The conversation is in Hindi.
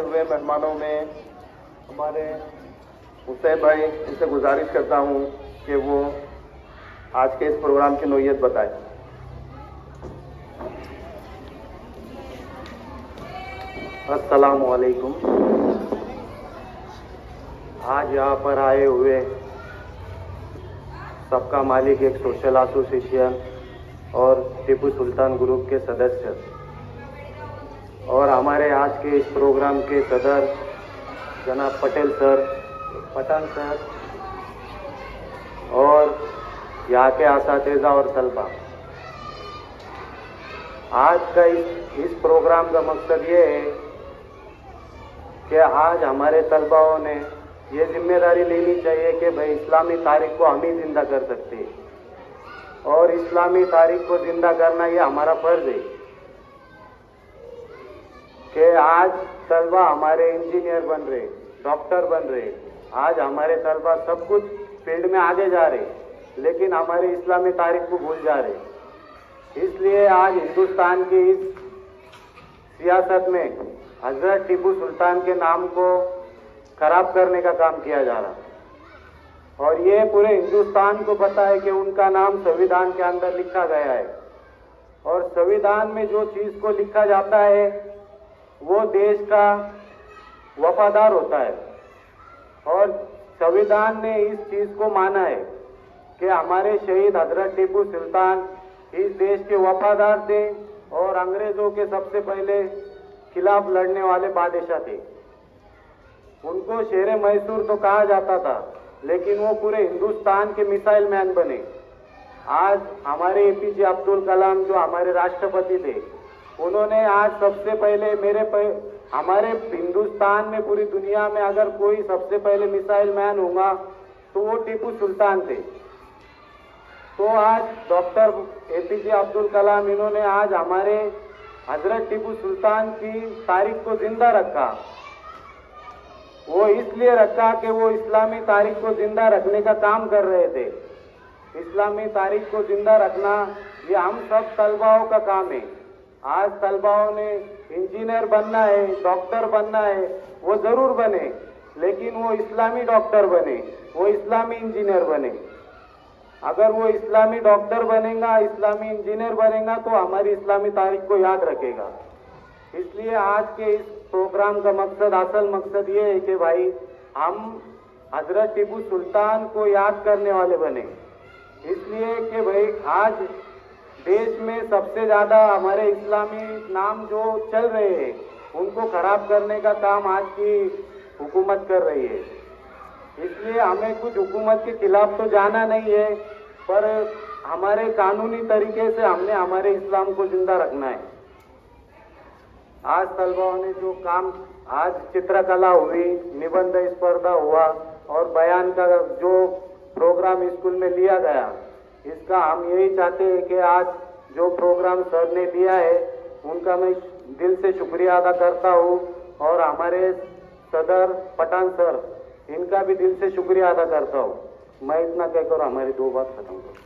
हुए मेहमानों में हमारे हुसैन भाई, इनसे गुजारिश करता हूं कि वो आज के इस प्रोग्राम की नोयत बताएं। अस्सलामु अलैकुम। आज यहाँ पर आए हुए सबका मालिक एक सोशल एसोसिएशन और टीपू सुल्तान ग्रुप के सदस्य और हमारे आज के इस प्रोग्राम के सदर जनाब पटेल सर, पठान सर और यहाँ के असातिज़ा और तलबा, आज का इस प्रोग्राम का मकसद ये है कि आज हमारे तलबाओं ने ये जिम्मेदारी लेनी चाहिए कि भाई इस्लामी तारीख को हम ही जिंदा कर सकते हैं और इस्लामी तारीख को जिंदा करना ये हमारा फर्ज है कि आज तलबा हमारे इंजीनियर बन रहे, डॉक्टर बन रहे, आज हमारे तलबा सब कुछ फील्ड में आगे जा रहे, लेकिन हमारी इस्लामी तारीख को भूल जा रहे। इसलिए आज हिंदुस्तान की इस सियासत में हजरत टीपू सुल्तान के नाम को खराब करने का काम किया जा रहा और ये पूरे हिंदुस्तान को पता है कि उनका नाम संविधान के अंदर लिखा गया है और संविधान में जो चीज को लिखा जाता है वो देश का वफादार होता है और संविधान ने इस चीज को माना है कि हमारे शहीद हजरत टीपू सुल्तान इस देश के वफादार थे और अंग्रेजों के सबसे पहले खिलाफ लड़ने वाले बादशाह थे। उनको शेर मैसूर तो कहा जाता था, लेकिन वो पूरे हिंदुस्तान के मिसाइल मैन बने। आज हमारे एपीजे अब्दुल कलाम जो हमारे राष्ट्रपति थे, उन्होंने आज सबसे पहले हमारे हिंदुस्तान में, पूरी दुनिया में अगर कोई सबसे पहले मिसाइल मैन होगा तो वो टीपू सुल्तान थे। तो आज डॉक्टर एपीजे अब्दुल कलाम, इन्होंने आज हमारे हजरत टीपू सुल्तान की तारीख को जिंदा रखा। वो इसलिए रखा कि वो इस्लामी तारीख को जिंदा रखने का काम कर रहे थे। इस्लामी तारीख को जिंदा रखना ये हम सब तलबाओं का काम है। आज तलबाओं ने इंजीनियर बनना है, डॉक्टर बनना है, वो जरूर बने, लेकिन वो इस्लामी डॉक्टर बने, वो इस्लामी इंजीनियर बने। अगर वो इस्लामी डॉक्टर बनेगा, इस्लामी इंजीनियर बनेगा तो हमारी इस्लामी तारीख को याद रखेगा। इसलिए आज के इस प्रोग्राम का मकसद, असल मकसद ये है कि भाई हम हजरत टीपू सुल्तान को याद करने वाले बने। इसलिए कि भाई आज देश में सबसे ज्यादा हमारे इस्लामी नाम जो चल रहे हैं उनको खराब करने का काम आज की हुकूमत कर रही है। इसलिए हमें कुछ हुकूमत के खिलाफ तो जाना नहीं है, पर हमारे कानूनी तरीके से हमने हमारे इस्लाम को जिंदा रखना है। आज तलबाओं ने जो काम, आज चित्रकला हुई, निबंध स्पर्धा हुआ और बयान का जो प्रोग्राम स्कूल में लिया गया, इसका हम यही चाहते हैं कि आज जो प्रोग्राम सर ने दिया है उनका मैं दिल से शुक्रिया अदा करता हूँ और हमारे सदर पठान सर, इनका भी दिल से शुक्रिया अदा करता हूँ। मैं इतना कहकर हमारी दो बात खत्म करूँ।